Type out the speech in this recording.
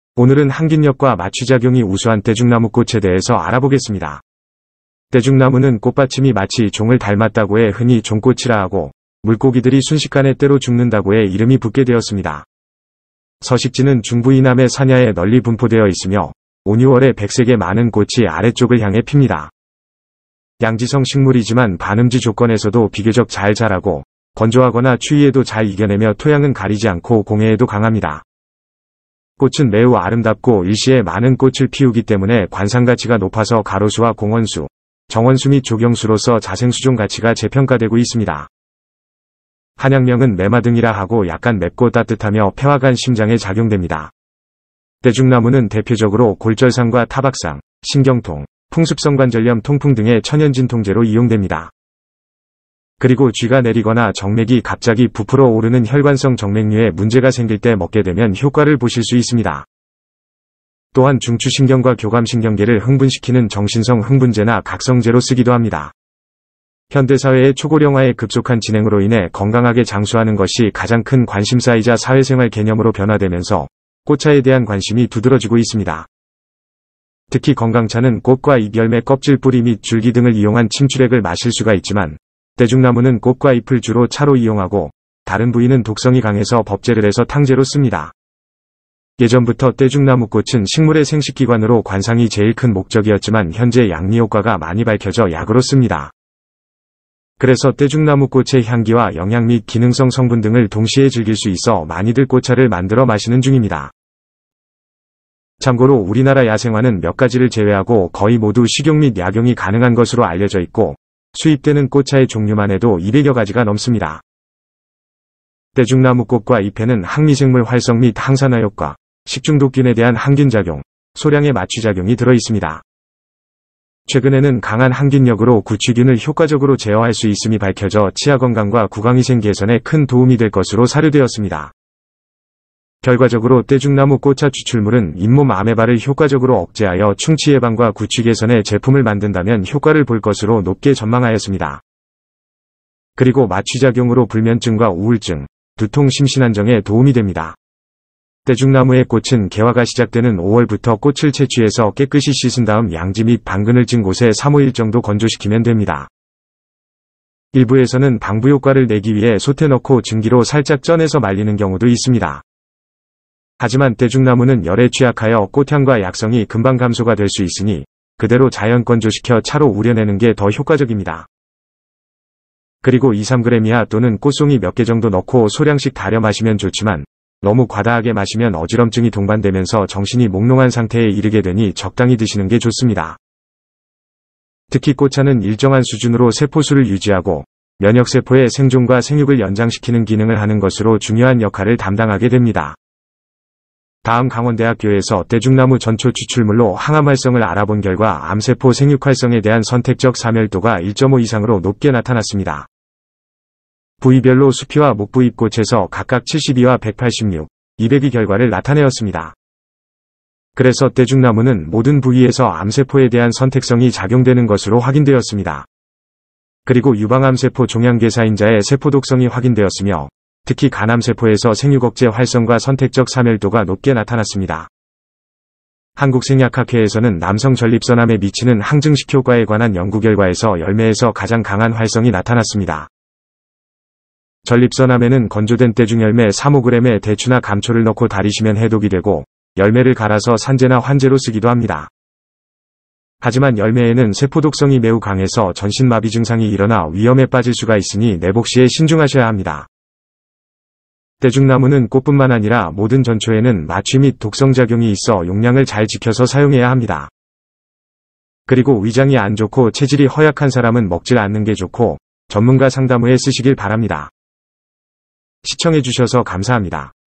오늘은 항균력과 마취작용이 우수한 떼죽나무꽃에 대해서 알아보겠습니다. 떼죽나무는 꽃받침이 마치 종을 닮았다고 해 흔히 종꽃이라 하고 물고기들이 순식간에 때로 죽는다고 해 이름이 붙게 되었습니다. 서식지는 중부 이남의 산야에 널리 분포되어 있으며 5, 6월에 백색의 많은 꽃이 아래쪽을 향해 핍니다. 양지성 식물이지만 반음지 조건에서도 비교적 잘 자라고 건조하거나 추위에도 잘 이겨내며 토양은 가리지 않고 공해에도 강합니다. 꽃은 매우 아름답고 일시에 많은 꽃을 피우기 때문에 관상가치가 높아서 가로수와 공원수, 정원수 및 조경수로서 자생수종 가치가 재평가되고 있습니다. 한약명은 매마등이라 하고 약간 맵고 따뜻하며 폐화간 심장에 작용됩니다. 떼죽나무는 대표적으로 골절상과 타박상, 신경통, 풍습성관절염 통풍 등의 천연진통제로 이용됩니다. 그리고 쥐가 내리거나 정맥이 갑자기 부풀어 오르는 혈관성 정맥류에 문제가 생길 때 먹게 되면 효과를 보실 수 있습니다. 또한 중추신경과 교감신경계를 흥분시키는 정신성 흥분제나 각성제로 쓰기도 합니다. 현대사회의 초고령화의 급속한 진행으로 인해 건강하게 장수하는 것이 가장 큰 관심사이자 사회생활 개념으로 변화되면서 꽃차에 대한 관심이 두드러지고 있습니다. 특히 건강차는 꽃과 잎, 열매, 껍질, 뿌리 및 줄기 등을 이용한 침출액을 마실 수가 있지만 떼죽나무는 꽃과 잎을 주로 차로 이용하고 다른 부위는 독성이 강해서 법제를 해서 탕제로 씁니다. 예전부터 떼죽나무 꽃은 식물의 생식기관으로 관상이 제일 큰 목적이었지만 현재 양리효과가 많이 밝혀져 약으로 씁니다. 그래서 떼죽나무 꽃의 향기와 영양 및 기능성 성분 등을 동시에 즐길 수 있어 많이들 꽃차를 만들어 마시는 중입니다. 참고로 우리나라 야생화는 몇 가지를 제외하고 거의 모두 식용 및 약용이 가능한 것으로 알려져 있고 수입되는 꽃차의 종류만 해도 200여 가지가 넘습니다. 떼죽나무 꽃과 잎에는 항미생물 활성 및 항산화 효과, 식중독균에 대한 항균작용, 소량의 마취작용이 들어있습니다. 최근에는 강한 항균력으로 구취균을 효과적으로 제어할 수 있음이 밝혀져 치아 건강과 구강위생 개선에 큰 도움이 될 것으로 사료되었습니다. 결과적으로 떼죽나무 꽃차 추출물은 잇몸 아메바를 효과적으로 억제하여 충치 예방과 구취 개선의 제품을 만든다면 효과를 볼 것으로 높게 전망하였습니다. 그리고 마취작용으로 불면증과 우울증, 두통, 심신안정에 도움이 됩니다. 떼죽나무의 꽃은 개화가 시작되는 5월부터 꽃을 채취해서 깨끗이 씻은 다음 양지 및 방그늘 찐 곳에 3, 5일 정도 건조시키면 됩니다. 일부에서는 방부 효과를 내기 위해 솥에 넣고 증기로 살짝 쪄내서 말리는 경우도 있습니다. 하지만 떼죽나무는 열에 취약하여 꽃향과 약성이 금방 감소가 될 수 있으니 그대로 자연 건조시켜 차로 우려내는 게 더 효과적입니다. 그리고 2-3g 이하 또는 꽃송이 몇 개 정도 넣고 소량씩 달여 마시면 좋지만 너무 과다하게 마시면 어지럼증이 동반되면서 정신이 몽롱한 상태에 이르게 되니 적당히 드시는 게 좋습니다. 특히 꽃차는 일정한 수준으로 세포수를 유지하고 면역세포의 생존과 생육을 연장시키는 기능을 하는 것으로 중요한 역할을 담당하게 됩니다. 다음 강원대학교에서 떼죽나무 전초 추출물로 항암 활성을 알아본 결과 암세포 생육 활성에 대한 선택적 사멸도가 1.5 이상으로 높게 나타났습니다. 부위별로 수피와 목부 잎꽃에서 각각 72와 186, 200의 결과를 나타내었습니다. 그래서 떼죽나무는 모든 부위에서 암세포에 대한 선택성이 작용되는 것으로 확인되었습니다. 그리고 유방암세포 종양괴사인자의 세포독성이 확인되었으며 특히 간암세포에서 생육억제 활성과 선택적 사멸도가 높게 나타났습니다. 한국생약학회에서는 남성 전립선암에 미치는 항증식 효과에 관한 연구 결과에서 열매에서 가장 강한 활성이 나타났습니다. 전립선암에는 건조된 떼죽 열매 3-5g에 대추나 감초를 넣고 달이시면 해독이 되고 열매를 갈아서 산제나 환제로 쓰기도 합니다. 하지만 열매에는 세포독성이 매우 강해서 전신마비 증상이 일어나 위험에 빠질 수가 있으니 내복 시에 신중하셔야 합니다. 떼죽나무는 꽃뿐만 아니라 모든 전초에는 마취 및 독성작용이 있어 용량을 잘 지켜서 사용해야 합니다. 그리고 위장이 안 좋고 체질이 허약한 사람은 먹질 않는 게 좋고 전문가 상담 후에 쓰시길 바랍니다. 시청해주셔서 감사합니다.